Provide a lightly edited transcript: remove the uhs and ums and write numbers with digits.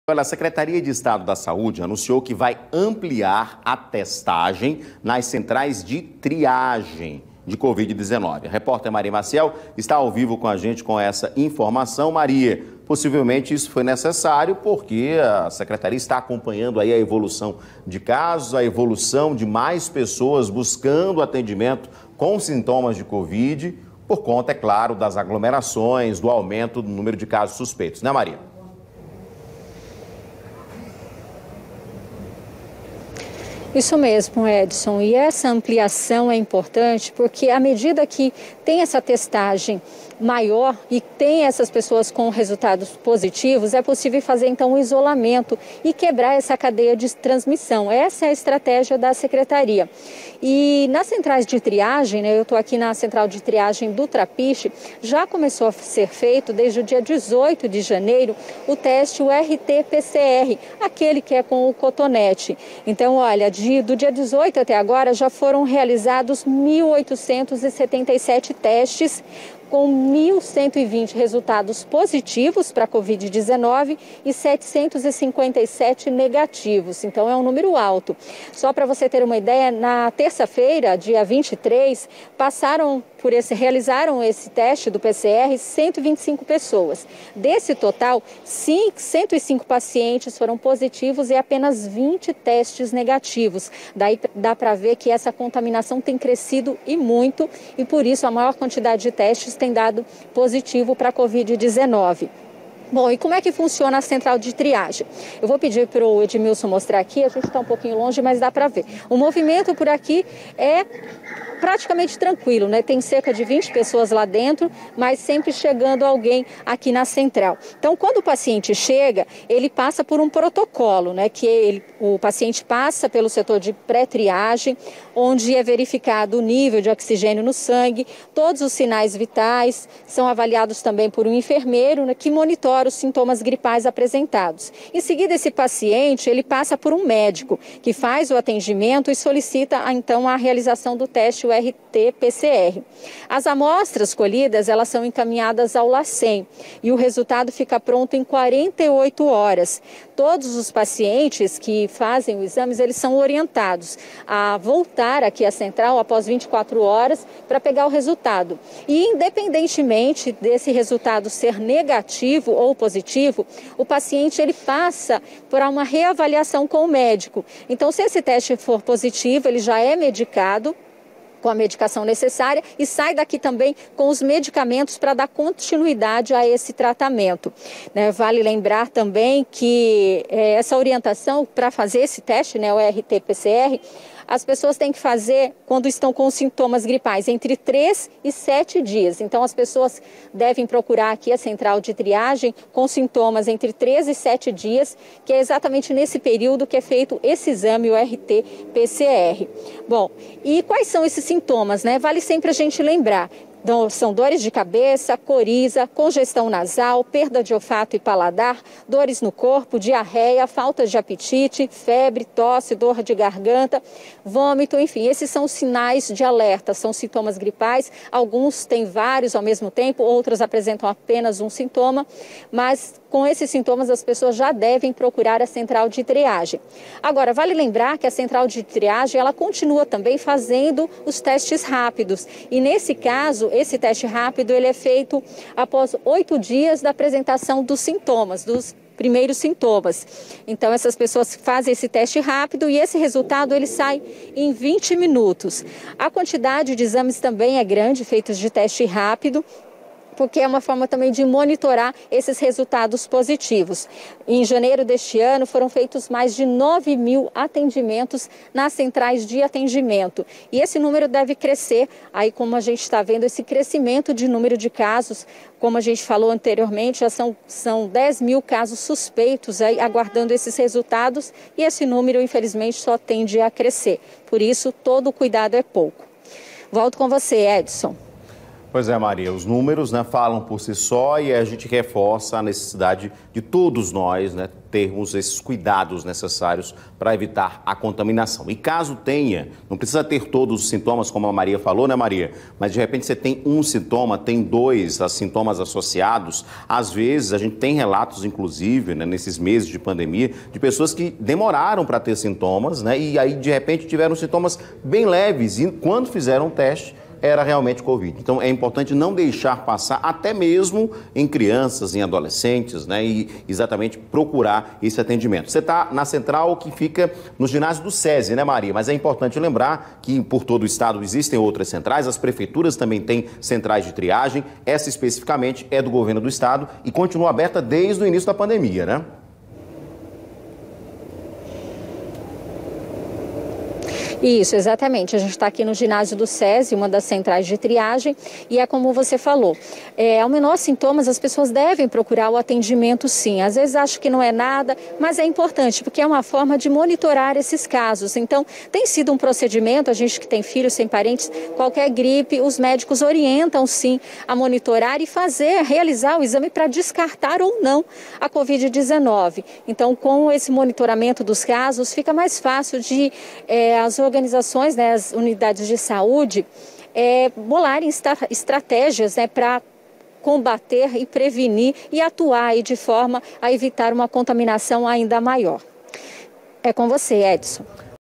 Olha, a Secretaria de Estado da Saúde anunciou que vai ampliar a testagem nas centrais de triagem de Covid-19. A repórter Maria Maciel está ao vivo com a gente com essa informação. Maria, possivelmente isso foi necessário porque a Secretaria está acompanhando aí a evolução de casos, a evolução de mais pessoas buscando atendimento com sintomas de Covid, por conta, é claro, das aglomerações, do aumento do número de casos suspeitos, né, Maria? Isso mesmo, Edson. E essa ampliação é importante porque à medida que tem essa testagem maior e tem essas pessoas com resultados positivos, é possível fazer então um isolamento e quebrar essa cadeia de transmissão. Essa é a estratégia da Secretaria. E nas centrais de triagem, eu estou aqui na central de triagem do Trapiche, já começou a ser feito desde o dia 18 de janeiro o teste, o RT-PCR, aquele que é com o cotonete. Então, olha, do dia 18 até agora já foram realizados 1.877 testes, com 1.120 resultados positivos para a Covid-19 e 757 negativos. Então, é um número alto. Só para você ter uma ideia, na terça-feira, dia 23, realizaram esse teste do PCR 125 pessoas. Desse total, 105 pacientes foram positivos e apenas 20 testes negativos. Daí dá para ver que essa contaminação tem crescido e muito, e por isso a maior quantidade de testes tem dado positivo para a Covid-19. Bom, e como é que funciona a central de triagem? Eu vou pedir para o Edmilson mostrar aqui, a gente está um pouquinho longe, mas dá para ver. O movimento por aqui é praticamente tranquilo, né? Tem cerca de 20 pessoas lá dentro, mas sempre chegando alguém aqui na central. Então, quando o paciente chega, ele passa por um protocolo, né? O paciente passa pelo setor de pré-triagem, onde é verificado o nível de oxigênio no sangue, todos os sinais vitais, são avaliados também por um enfermeiro, né, que monitora os sintomas gripais apresentados. Em seguida, esse paciente, ele passa por um médico, que faz o atendimento e solicita, então, a realização do teste, o RT-PCR. As amostras colhidas, elas são encaminhadas ao LACEN e o resultado fica pronto em 48 horas. Todos os pacientes que fazem os exames, eles são orientados a voltar aqui à central após 24 horas para pegar o resultado. E independentemente desse resultado ser negativo ou positivo, o paciente ele passa por uma reavaliação com o médico. Então, se esse teste for positivo, ele já é medicado com a medicação necessária e sai daqui também com os medicamentos para dar continuidade a esse tratamento. Vale lembrar também que essa orientação para fazer esse teste, o RT-PCR, as pessoas têm que fazer quando estão com sintomas gripais entre 3 e 7 dias. Então, as pessoas devem procurar aqui a central de triagem com sintomas entre 3 e 7 dias, que é exatamente nesse período que é feito esse exame, o RT-PCR. Bom, e quais são esses sintomas, Vale sempre a gente lembrar. São dores de cabeça, coriza, congestão nasal, perda de olfato e paladar, dores no corpo, diarreia, falta de apetite, febre, tosse, dor de garganta, vômito, enfim, esses são os sinais de alerta, são sintomas gripais. Alguns têm vários ao mesmo tempo, outros apresentam apenas um sintoma, mas com esses sintomas as pessoas já devem procurar a central de triagem. Agora, vale lembrar que a central de triagem, ela continua também fazendo os testes rápidos e nesse caso, esse teste rápido ele é feito após 8 dias da apresentação dos sintomas, dos primeiros sintomas. Então, essas pessoas fazem esse teste rápido e esse resultado ele sai em 20 minutos. A quantidade de exames também é grande, feitos de teste rápido, porque é uma forma também de monitorar esses resultados positivos. Em janeiro deste ano, foram feitos mais de 9.000 atendimentos nas centrais de atendimento. E esse número deve crescer, aí como a gente está vendo, esse crescimento de número de casos, como a gente falou anteriormente, já são 10.000 casos suspeitos aí, aguardando esses resultados, e esse número, infelizmente, só tende a crescer. Por isso, todo o cuidado é pouco. Volto com você, Edson. Pois é, Maria, os números, né, falam por si só e a gente reforça a necessidade de todos nós, né, termos esses cuidados necessários para evitar a contaminação. E caso tenha, não precisa ter todos os sintomas, como a Maria falou, né, Maria? Mas de repente você tem um sintoma, tem dois sintomas associados. Às vezes a gente tem relatos, inclusive, né, nesses meses de pandemia, de pessoas que demoraram para ter sintomas, né, e aí de repente tiveram sintomas bem leves e quando fizeram o teste, era realmente Covid. Então é importante não deixar passar, até mesmo em crianças, em adolescentes, né? E exatamente procurar esse atendimento. Você está na central que fica no ginásio do SESI, né, Maria? Mas é importante lembrar que por todo o estado existem outras centrais, as prefeituras também têm centrais de triagem. Essa especificamente é do governo do estado e continua aberta desde o início da pandemia, né? Isso, exatamente. A gente está aqui no ginásio do SESI, uma das centrais de triagem, e é como você falou, ao menor sintomas as pessoas devem procurar o atendimento sim. Às vezes acham que não é nada, mas é importante, porque é uma forma de monitorar esses casos. Então, tem sido um procedimento, a gente que tem filhos, sem parentes, qualquer gripe, os médicos orientam sim a monitorar e realizar o exame para descartar ou não a Covid-19. Então, com esse monitoramento dos casos, fica mais fácil de as organizações, né, as unidades de saúde, bolarem estratégias, né, para combater e prevenir e atuar aí de forma a evitar uma contaminação ainda maior. É com você, Edson.